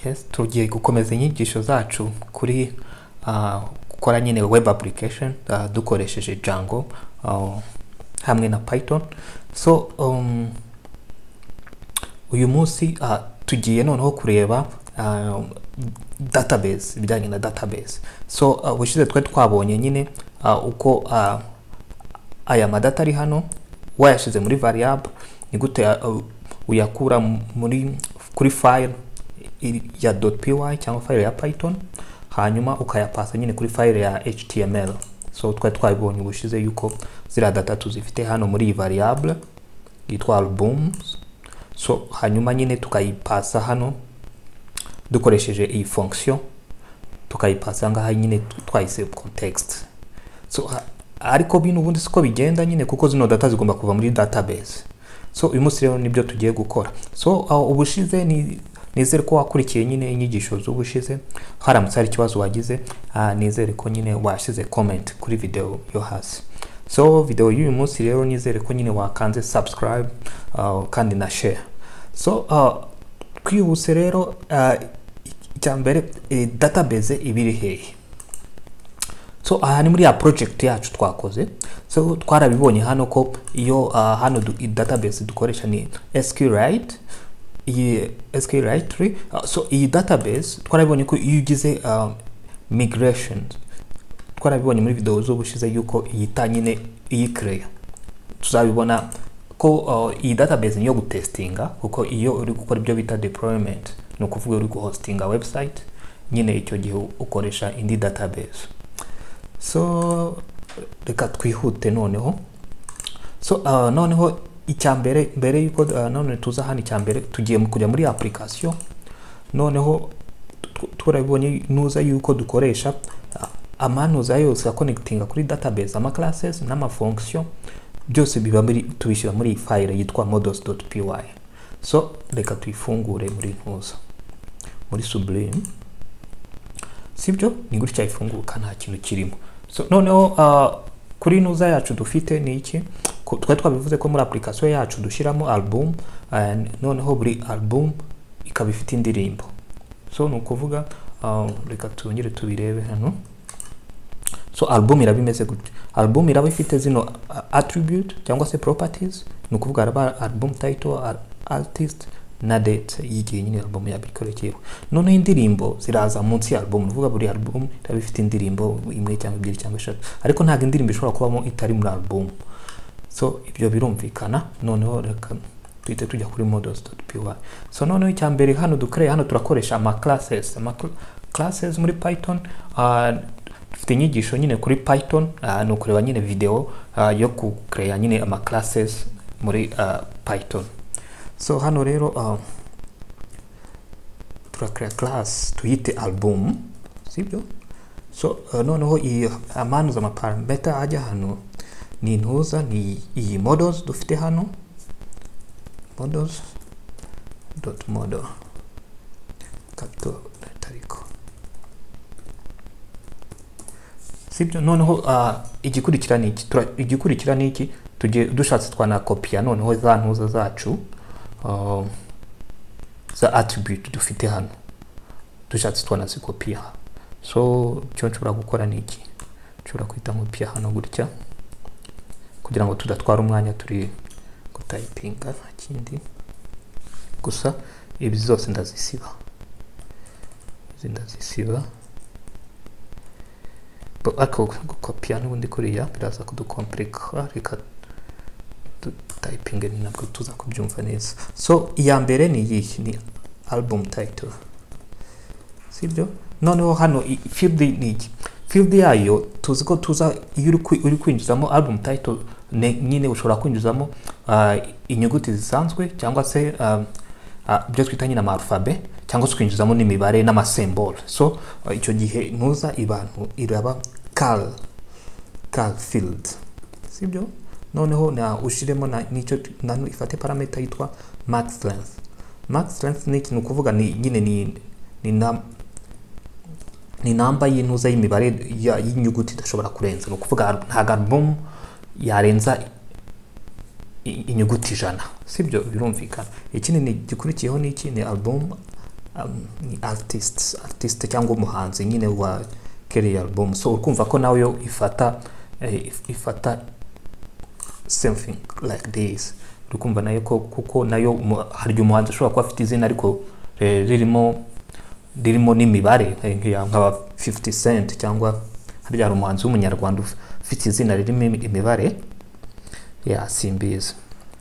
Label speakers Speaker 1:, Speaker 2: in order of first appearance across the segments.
Speaker 1: Yes, tugiye gukomeza inyigisho zacu kuri gukora nyine web application dukoresheje Django hamwe na Python. So uyu munsi tugiye noneho kureba database, ibijyanye na database. So ubushize twe twabonye nyine uko aya madata ari hano wayashize muri variable ni gute uyakura kuri file ya .py cyangwa file ya Python hanyuma ukayapasa nyine kuri file ya HTML. So twabibonye ubushize yuko zira data tuzifite hano muri iyi variable yitwa albums. So hanyuma nyine tukayipasa hano dukoresheje iyi function, tukayipasa ngaha nyine twayise context. So ariko bino ubundi siko bigenda nyine kuko zino data zigomba kuva muri database. So uyu munsi rero nibyo tugiye gukora. So ubushize nizere ko wakurikiye nyine inyigisho z'ubushize, haramutse hari ikibazo wagize nizere ko nyine washize comment kuri video yo hasi. So video y'uyu munsi rero nizere ko nyine wakanze subscribe kandi na share. So kwihuse rero icyambere database ibiri hehe. So aha ni muri ya project yacu twakoze. So twarabibonye hano ko iyo hano database dukoresha ni SQLite, iyi SQLite. So iyi database twarabibonye ko iyo ugize migration, twarabibonye muri video z'ubushize yuko iyita nyine iyi create. Tuzabibona ko iyi database niyo gutestinga, kuko iyo uri gukora ibyo bita deployment, no kuvuga uri hostinga website, nyine icyo gihe ukoresha indi database. So reka twihute noneho. So noneho icyambere mbere yuko none tuza hano icyambere tugiye kujya muri application. Noneho turabibonye nuza yuko dukoresha amanuza yose ya connectinga kuri database, ama classes n'ama function byose biba tubishyira muri file yitwa models.py. So reka tuyifungure muri ntuza muri Sublime. Sibyo ni gutya ifunguka nta kintu kirimo. So noneho kuri nuza yacu dufite ni iki, twabivuze ko muri application yacu dushyiramo album, noneho buri album ikaba ifite indirimbo. So ni ukuvuga reka tongere tubirebe hano. So album iraba imeze gutya. Album iraba ifite zino attribute cyangwa se properties, ni ukuvuga araba album title, artist na date y'igihe nyine album yabikorekeyeho. None indirimbo ziraza munsi ya album, uvuga buri album iraba ifite indirimbo imwe cyangwa ebyiri cyangwa eshatu, ariko ntago indirimbo ishobora kubamo itari muri album. So ibyo birumvikana. Noneho reka twite tujya kuri models.py. So noneho icyambere hano dukoreye hano turakoresha ama classes muri Python. Dufite inyigisho nyine kuri Python, no kureba nyine video yo kucreate nyine ama classes muri Python. So hano rero turakreate class tuyite album, sibyo? So noneho amanuza ama parameter ajya hano ni ntuza ni iyi models dufite hano, models.model kato tariko. Sibyo? Noneho igikurikira ni iki, tugiye dushatse twana kopia noneho za ntuza zacu za attribute dufite hano, dushatse twana zikopia. So cyo nshobora gukora ni iki, nshobora kwita nkopia hano gutya kugira ngo tudatwara umwanya turi gutypinga kindi. Gusa ibi zose ndazisiba. Ako gukopia n'ubundi kuriya biraza kudukomplika, reka typing ni nabwo tuza kubyumva neza. So iya mbere ni iyi ni album title, sibyo? Noneho hano field ni iki, field yayo tuzi ko tuza iyo uri kwinjizamo album title nyine ushobora kwinjizamo inyuguti zisanzwe cyangwa se byo twita nyine ama alphabet, cyangwa se kwinjizamo n'imibare n'ama symbol. So icyo gihe ntuza ibantu iraba cal field, sibyo? Noneho na ushiremo n'icyo nano ifate parameter yitwa max length. Max length ni ikintu kuvuga ni nyine ni namba y'intuza y'imibare y'inyuguti idashobora kurenza. No kuvuga nta album yarenza inyuguti 100, sibyo? Birumvikana. Ikindi ni gikurikiyeho ni iki, ni album ni artist cyangwa umuhanzi nyine wa keri album. So ukumva ko nawe yo ifata something like this. Ukumva nayo ko kuko nayo hari umuhanzi ushobora kuba afite izina ariko ririmo n'imibare nk'aba 50 Cent cyangwa hari umuhanzi w'umunyarwanda ufite izina ririmo imibare simbizi.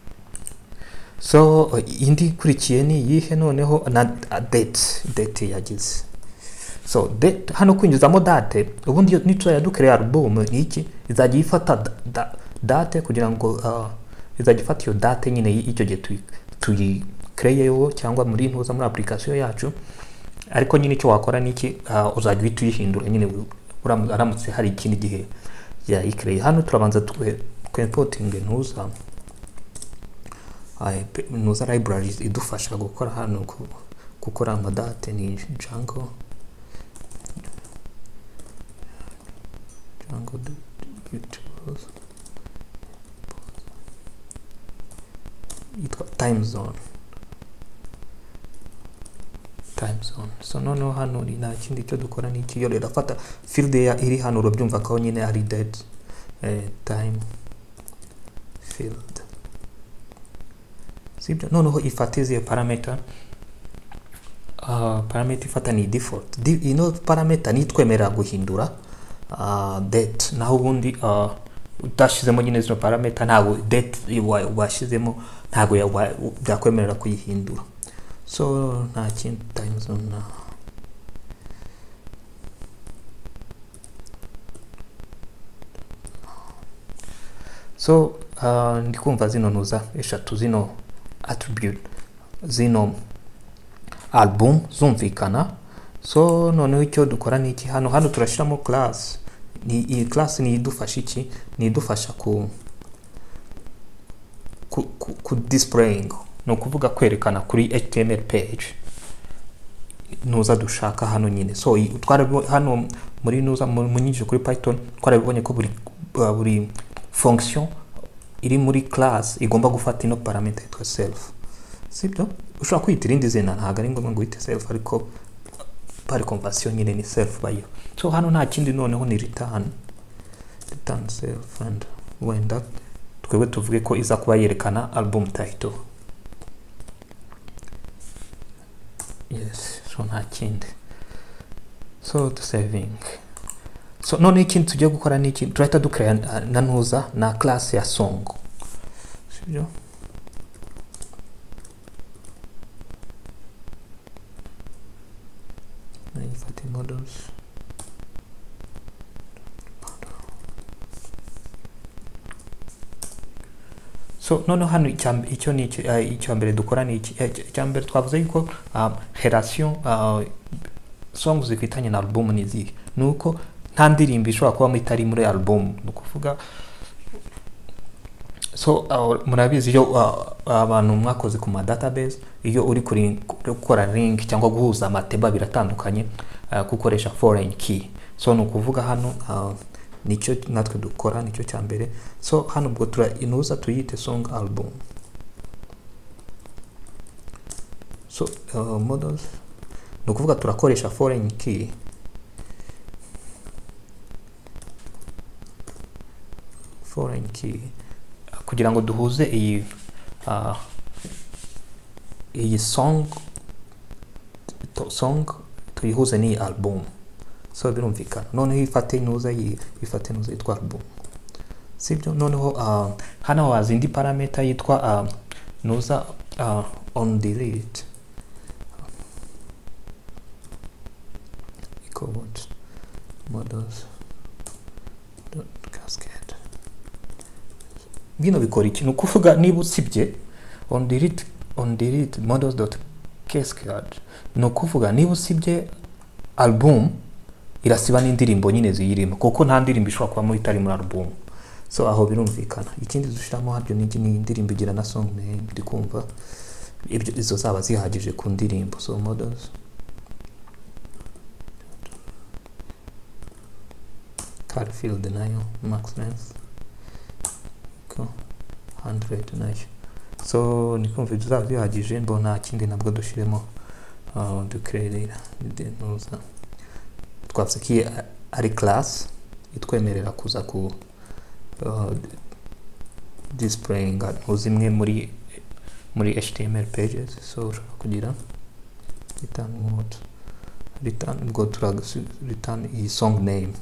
Speaker 1: So indi kurikiye ni yihe noneho na date yagize. So date hano kwinjizamo date ubundi nico yadukereye album ni iki izajya ifata date kugira ngo izajya ifata iyo date nyine icyo gihe tuyicreyeho cyangwa muri ntuza muri application yacu, ariko nyine icyo wakora niki uzajya uhita uyihindura nyine aramutse hari ikindi gihe yayicreye. Hano turabanza importing ntuza libraries idufasha gukora hano gukora amadate ni Django time zone. So noneho hano ni nta kindi cyo dukora n'iki yo rero afata field iri hano urabyumva ko nyine ari date time field. Sibyo noneho ifatize parameter ifata ni default parameter ni twemera guhindura date, naho ubundi utashizemo nyine zino parameter ntago date washizemo ntago byakwemerera kuyihindura. So nta kintu time zone na so ndikumva zino ntuza eshatu zino attribute zino album zumvikana. So noneho icyo dukora ni iki hano turashiramo class. Iyi class ni idufasha iki, ni idufasha ku displaying, no kuvuga kwerekana kuri HTML page nuza dushaka hano nyine. So hano muri nuza munyinjije kuri Python twarabibonye ko buri function iri muri class igomba gufata ino parameter yitwa self. Sibyo ushobora kwita irindi zina ntago ari ngombwa ngo uyite self, ariko par convention nyine ni self bayo. So hano nta kindi noneho ni return self, and wenda twebwe tuvuge ko iza kuba yerekana album title. Yes, so nta kindi. So to saving. So none ikintu tugiye gukora ni iki, turahita ducreate na ntuza na class ya song. Sibyo models. So noneho hano icyo ni icyo mbere dukora ni iki, icyo mbere twavuze yuko relation songs zifitanye na album ni zihe, nuko nta ndirimbo ishobora kuba itari muri album. Nukuvuga so murabizi iyo abantu mwakoze ku ma database, iyo uri gukora link cyangwa guhuza amateba biratandukanye gukoresha foreign key. So nukuvuga hano nicyo natwe dukora, nicyo cya mbere. So hano ubwo inuza tuyite song album. So models nukuvuga turakoresha foreign key kugira ngo duhuze iyi song tuyihuze ni album. So birumvikana noneho ifate inuza yitwa album. Sibyo noneho hano wazi indi parameter yitwa nuza on delete equals models cascade. Bino bikora iki, nukuvuga niba usibye on delete models.cascade, nukuvuga niba usibye album irasiba n'indirimbo nyine ziyirimo, kuko nta ndirimbo ishobora kuba muri itari muri album. So aho birumvikana. Ikindi dushiramo habyo ni indirimbo igira na song name, ndi kumva ibyo izo zaba zihagije ku ndirimbo. So models car field nayo max length ko 100 nayo. So ni kumva ibyo zaba zihagije, mbona kindi nabwo dushiremo ducreate nuza twavuze ko iyi ari class itwemerera kuza ku displaying zimwe muri HTML pages. So ushobora kugira return mode, return go to return iyi song name.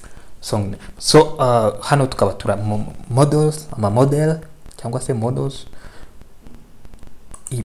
Speaker 1: So hano tukaba tura models, ama model cyangwa se models